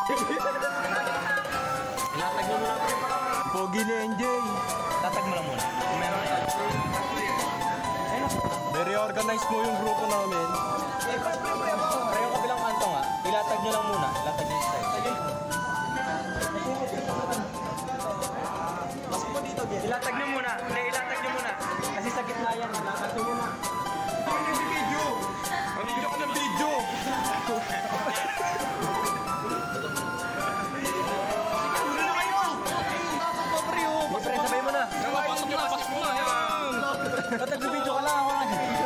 Ilatag mo muna. Pogi ni NJ. Latag mo lang muna. Very organized mo yung grupo namin. Pero yung kabilang kanto nga, ilatag nyo lang muna. Ilatag nyo yung style. Ilatag nyo muna. Hindi, ilatag nyo muna. Kasi sa gitna yan. Ilatag nyo muna. Video! Video ka ng video! Pre, sabay mo na. Pasok mo na! Latag mo video ka lang. Ako lang.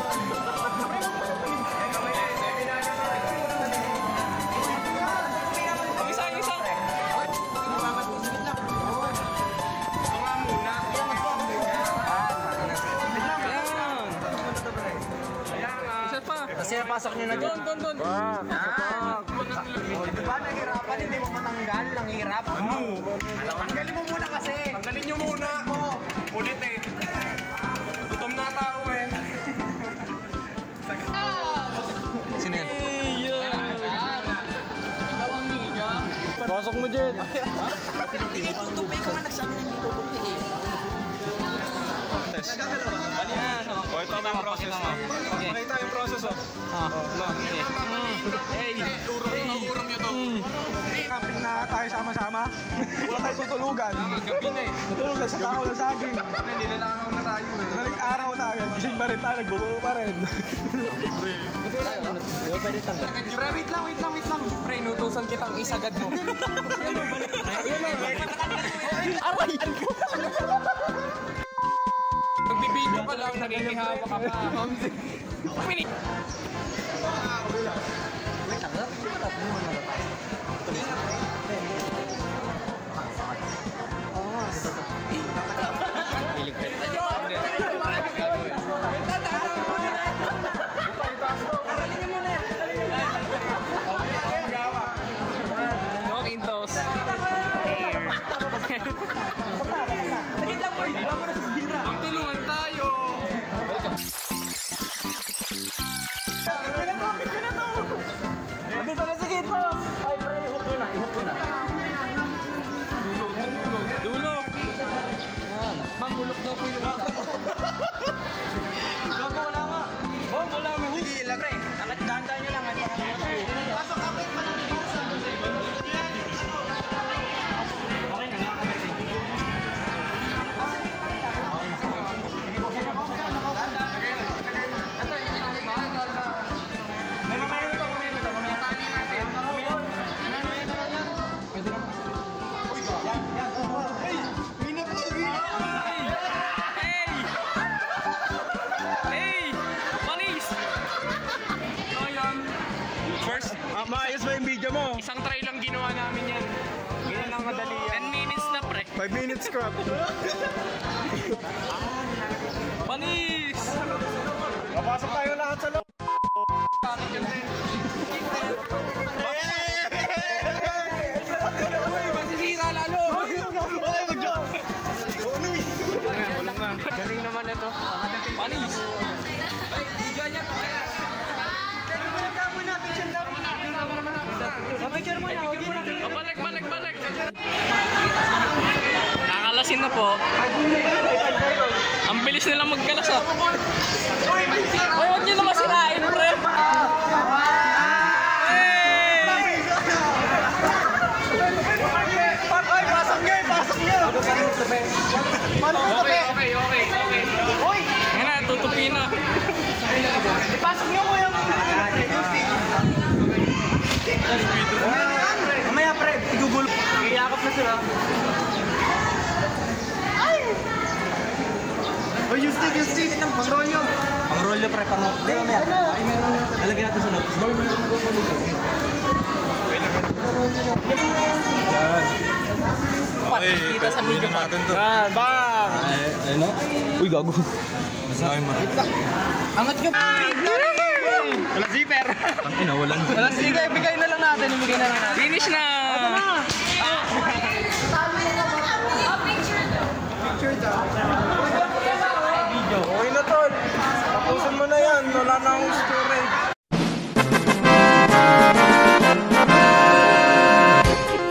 Kasi napasok nyo na dyan. Doon! Diba nahirapan, hindi mo matanggal, ang hirap. Ano? Tanggalin mo muna kasi. Tanggalin nyo muna! Ulit eh! Gutom na tao eh! Sino yan? Pasok mo, Jet! Hindi tutupi ko nga nagsabi na hindi tutupi eh. O, ito na yung process mo. Pakita yung process oh. Hey! Urong nyo to. Camping na tayo sama-sama. Wala tayo tutulugan. Gabi na eh. Tutulugan sa tao na saging. Hindi nalangaw na tayo eh. Nag-araw na agad. Gising pa rin tayo. Nagbubuo pa rin. Pre, wait lang. Pre, inutusan kitang isagad mo. Aray! Magbibideo ka lang, nagigihawa ka pa. Pinik! Tulungan tayo! Sige ito! Ay, pre, ihok mo na. Dulog! Mangulok daw po yung mga. Gago, wala nga. Oh, wala mo. Sige lang, pre. Dahan-dahan nyo lang. Pasok kapit pa lang. Maayos ba yung video mo? Isang try lang ginawa namin yan. Ganyan lang madali yan. 10 minutes na pre. 5 minutes scrap. Panis! Papasok tayo lahat sa loob. Bakit yun din? Masisira lalo! Galing naman ito. Panis! Ay, di ganyan. Balik! Nakakalasin na po. Ang bilis nilang magkalas ah. Uy, huwag nyo naman sinain, pre. Okay. Ngayon na, tutupi na. Ipasok nyo mo yung... Mamaya, pre. Igugulo. Iyakap na sila. Ay! Oh, yung stick. Pangrolyo. Pangrolyo, pre. Hindi, mamaya. Lalagyan natin sa loob. Kita sa video natin to. Yan, bang! Ano? Uy, gago. Masabi mo. Angat nyo. Wala zipper. Tangina, walang. Sige, ibigay na lang natin. Finish na! Okay na tol. Tapusin mo na yan. Wala na akong storage.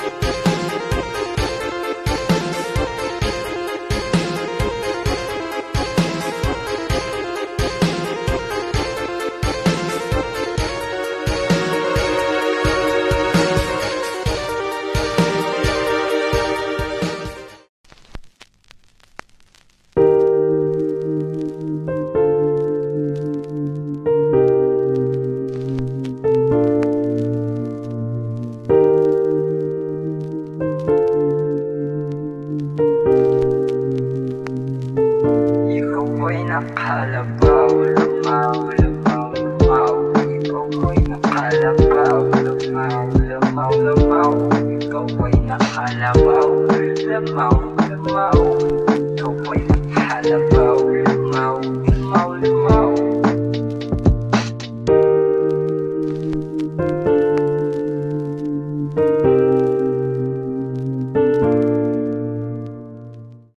ay nakalabaw. Lamaw, lamaw, lamaw. Ikaw ay nakalabaw. Lamaw, lamaw, lamaw. Ikaw ay nakalabaw. Lamaw, lamaw. Ikaw ay nakalabaw. Lamaw,